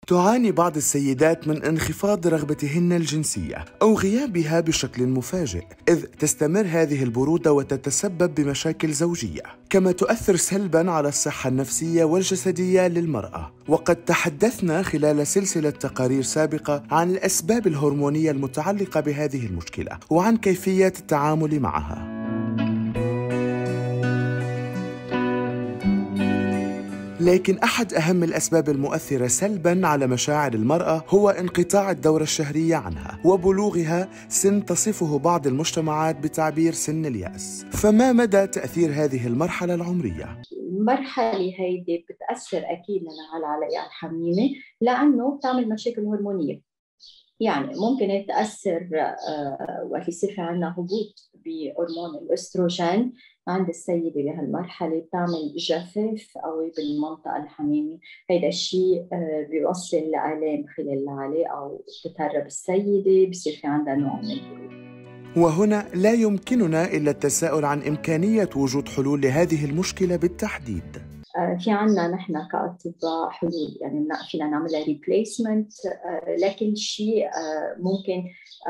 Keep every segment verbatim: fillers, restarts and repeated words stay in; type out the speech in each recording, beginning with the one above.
تعاني بعض السيدات من انخفاض رغبتهن الجنسية أو غيابها بشكل مفاجئ، إذ تستمر هذه البرودة وتتسبب بمشاكل زوجية، كما تؤثر سلباً على الصحة النفسية والجسدية للمرأة. وقد تحدثنا خلال سلسلة تقارير سابقة عن الأسباب الهرمونية المتعلقة بهذه المشكلة وعن كيفية التعامل معها. لكن أحد أهم الأسباب المؤثرة سلباً على مشاعر المرأة هو انقطاع الدورة الشهرية عنها وبلوغها سن تصفه بعض المجتمعات بتعبير سن اليأس. فما مدى تأثير هذه المرحلة العمرية؟ المرحلة هيدي بتأثر أكيد على العلاقة الحميمة لأنه بتعمل مشاكل هرمونية. يعني ممكن تأثر وقت يصير في عندنا هبوط بهرمون الأستروجين عند السيدة بهالمرحلة، بتعمل جفاف قوي بالمنطقة الحميمة. هيدا الشيء بيوصل لآلام خلال العلاقة أو بتتهرب السيدة، بصير في عندها نوع من البرود. وهنا لا يمكننا إلا التساؤل عن إمكانية وجود حلول لهذه المشكلة بالتحديد. في عنا نحن كأطباء حلول، يعني فينا نعملها ريبليسمنت، لكن شيء ممكن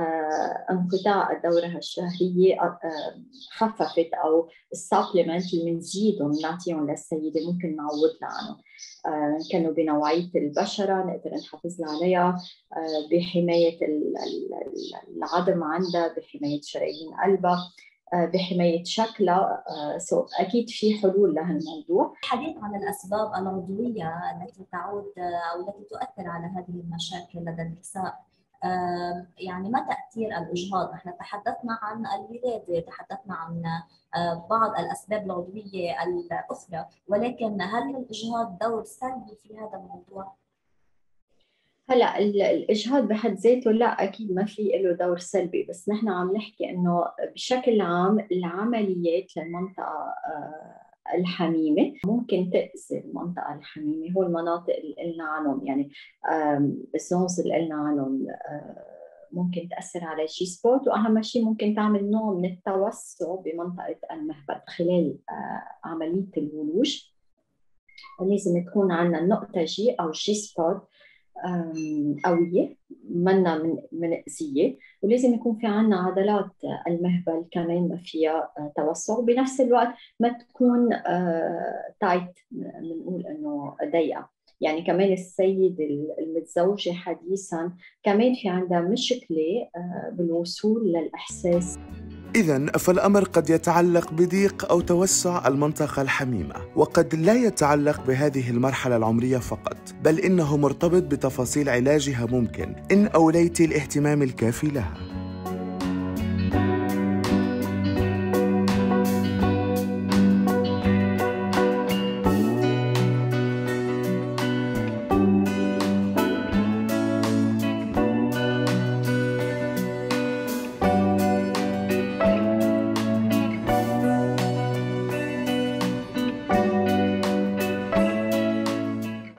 انقطاع الدورة الشهرية خففت أو السبلمنت اللي بنزيدهم بنعطيهم للسيدة ممكن نعوض لها عنهم. كانوا بنوعية البشرة نقدر نحافظ عليها، بحماية العظم عندها، بحماية شرايين قلبها، بحماية شكلها. سو أكيد في حلول لهالموضوع. الحديث عن الأسباب العضوية التي تعود أو التي تؤثر على هذه المشاكل لدى النساء، يعني ما تأثير الإجهاض؟ نحن تحدثنا عن الولادة، تحدثنا عن بعض الأسباب العضوية الأخرى، ولكن هل الإجهاض دور سلبي في هذا الموضوع؟ هلا الإجهاض بحد ذاته لا، أكيد ما في له دور سلبي، بس نحن عم نحكي إنه بشكل عام العمليات للمنطقة الحميمة ممكن تأذي المنطقة الحميمة. هو المناطق اللي قلنا عنهم، يعني الزونز اللي قلنا عنهم ممكن تأثر على الجي سبوت، وأهم شيء ممكن تعمل نوع من التوسع بمنطقة المهبط خلال عملية الولوج. لازم تكون عندنا النقطة جي أو جي سبوت قوية منا من مأذية، ولازم يكون في عنا عضلات المهبل كمان ما فيها توسع، وبنفس الوقت ما تكون تايت، بنقول إنه ضيقة. يعني كمان السيد المتزوجة حديثاً كمان في عندها مشكلة بالوصول للإحساس. إذن فالأمر قد يتعلق بضيق أو توسع المنطقة الحميمة، وقد لا يتعلق بهذه المرحلة العمرية فقط، بل إنه مرتبط بتفاصيل علاجها ممكن إن أوليت الاهتمام الكافي لها.